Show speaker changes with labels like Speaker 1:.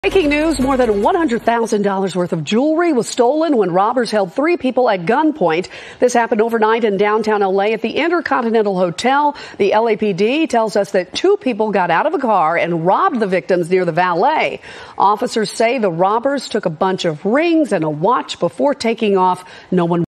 Speaker 1: Breaking news, more than $100,000 worth of jewelry was stolen when robbers held three people at gunpoint. This happened overnight in downtown L.A. at the Intercontinental Hotel. The LAPD tells us that two people got out of a car and robbed the victims near the valet. Officers say the robbers took a bunch of rings and a watch before taking off. No one